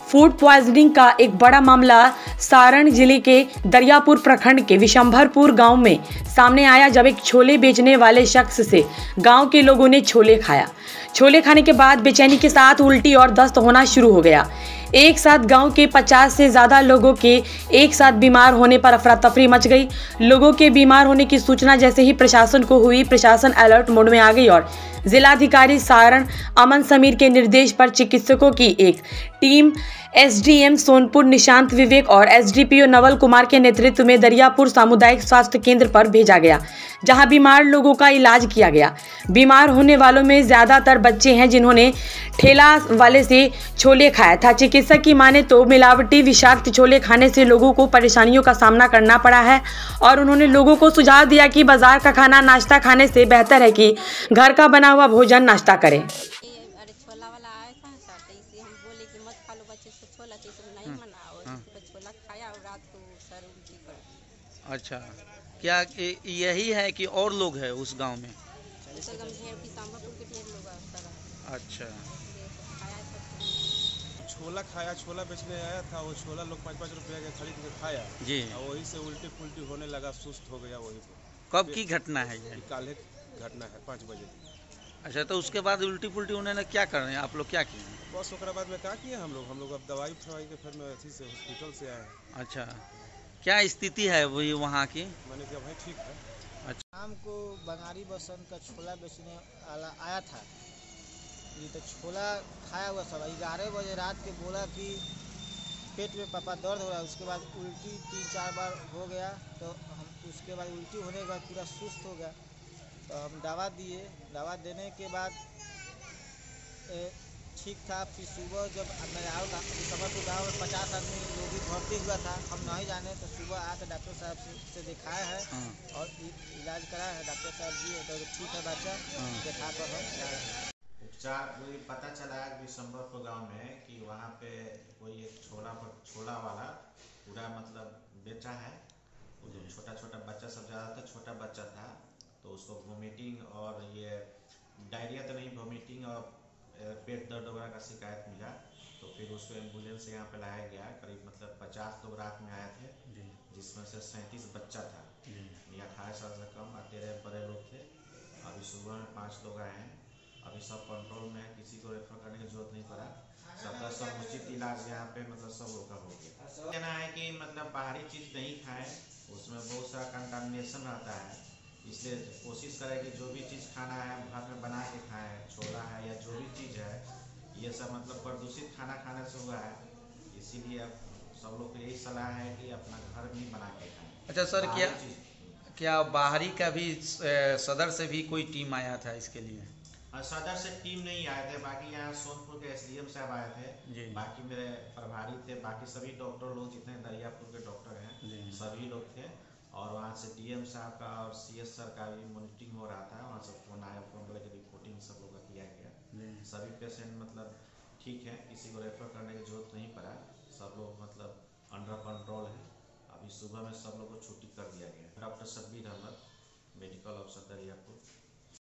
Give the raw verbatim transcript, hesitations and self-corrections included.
Food poisoning का एक बड़ा मामला सारण जिले के दरियापुर प्रखंड के विशंभरपुर गांव में सामने आया, जब एक छोले बेचने वाले शख्स से गांव के लोगों ने छोले खाया। छोले खाने के बाद बेचैनी के साथ उल्टी और दस्त होना शुरू हो गया। एक साथ गांव के पचास से ज़्यादा लोगों के एक साथ बीमार होने पर अफरा तफरी मच गई। लोगों के बीमार होने की सूचना जैसे ही प्रशासन को हुई, प्रशासन अलर्ट मोड में आ गई और जिलाधिकारी सारण अमन समीर के निर्देश पर चिकित्सकों की एक टीम एसडीएम सोनपुर निशांत विवेक और एसडीपीओ नवल कुमार के नेतृत्व में दरियापुर सामुदायिक स्वास्थ्य केंद्र पर भेजा गया, जहां बीमार लोगों का इलाज किया गया। बीमार होने वालों में ज्यादातर बच्चे हैं जिन्होंने ठेला वाले से छोले खाया था। चिकित्सक की माने तो मिलावटी विषाक्त छोले खाने से लोगों को परेशानियों का सामना करना पड़ा है और उन्होंने लोगों को सुझाव दिया कि बाजार का खाना नाश्ता खाने से बेहतर है कि घर का बना हुआ भोजन नाश्ता करें। अरे छोला वाला आया था सर, तो इसे हम बोले कि मत खा लो बच्चे से छोला, तो इसे नहीं मना और इसको छोला खाया और रात को सर उल्टी कर दी। अच्छा, क्या ये- यही है कि और लोग हैं उस गांव में? तो हम ढेर की सांभरपुर के ढेर लोग सर अच्छा, खाया सब। छोला खाया, छोला बेचने आया था, वो छोला लोग पाँच पाँच रुपया का खरीद के खाया जी। और वही से उल्टी पुल्टी होने लगा, सुस्त हो गया वही पे। कब की घटना है ये? काले घटना है पाँच बजे। अच्छा, तो उसके बाद उल्टी पुल्टी होने लगा, क्या कर रहे हैं आप लोग, क्या किए? बस उसके बाद में क्या किए हम लोग हम लोग अब दवाई फवाई के फिर में अथी से हॉस्पिटल से आए हैं। अच्छा, क्या स्थिति है वही वहाँ की? मैंने कहा भाई ठीक है। शाम को बंगारी बसंत का छोला बेचने वाला आया था, ये तो छोला खाया हुआ सब ग्यारह बजे रात के बोला कि पेट में पापा दर्द हो रहा है। उसके बाद उल्टी तीन चार बार हो गया, तो हम उसके बाद उल्टी होने के बाद पूरा सुस्त हो गया, तो हम दवा दिए। दवा देने के बाद ए, ठीक था। फिर सुबह जब मैं आया समरपुर गाँव में पचास आदमी रोगी भर्ती हुआ था, हम नहीं जाने, तो सुबह आकर डॉक्टर साहब से, से दिखाया है और इलाज कराया है। डॉक्टर साहब जी तो ठीक है बच्चा, दिखा कर हम जा रहे हैं। उपचार मुझे पता चला विशंभरपुर गांव में कि वहाँ पे कोई एक छोला पर छोला वाला पूरा मतलब बेचा है। वो जो छोटा छोटा बच्चा सब ज़्यादातर छोटा बच्चा था, तो उसको वोमिटिंग और ये डायरिया तो नहीं, वोमिटिंग और पेट दर्द वगैरह का शिकायत मिला, तो फिर उसको एम्बुलेंस से यहाँ पे लाया गया। करीब मतलब पचास लोग रात में आए थे, जिसमें से सैंतीस बच्चा था, अठारह साल से कम और तेरह बड़े लोग थे। अभी सुबह में पाँच लोग आए हैं, अभी सब कंट्रोल में है, किसी को रेफर करने की जरूरत नहीं पड़ा। सबका सब उचित इलाज यहाँ पे मतलब सब लोग का हो गया। कहना है कि मतलब बाहरी चीज़ नहीं खाएं, उसमें बहुत सारा कंटामिनेशन रहता है, इसलिए कोशिश करें कि जो भी चीज़ खाना है घर में बना के खाएं। छोला है या जो भी चीज़ है, ये सब मतलब प्रदूषित खाना खाने से हुआ है, इसीलिए सब लोग को यही सलाह है कि अपना घर में बना के खाएं। अच्छा सर, क्या क्या बाहरी का भी सदर से भी कोई टीम आया था इसके लिए? सदर से टीम नहीं आए थे, बाकी यहाँ सोनपुर के एसडीएम साहब आए थे, बाकी मेरे प्रभारी थे, बाकी सभी डॉक्टर लोग जितने दरियापुर के डॉक्टर हैं सभी लोग थे। और वहाँ से डीएम साहब का और सीएस सर का भी मॉनिटरिंग हो रहा था, वहाँ से फोन आया, फोन करके रिपोर्टिंग सब लोग का किया गया। सभी पेशेंट मतलब ठीक है, किसी को रेफर करने की जरूरत नहीं पड़ा, सब लोग मतलब अंडर कंट्रोल है। अभी सुबह में सब लोग को छुट्टी कर दिया गया। Doctor Shabbir Ahmad, medical officer Dariyapur.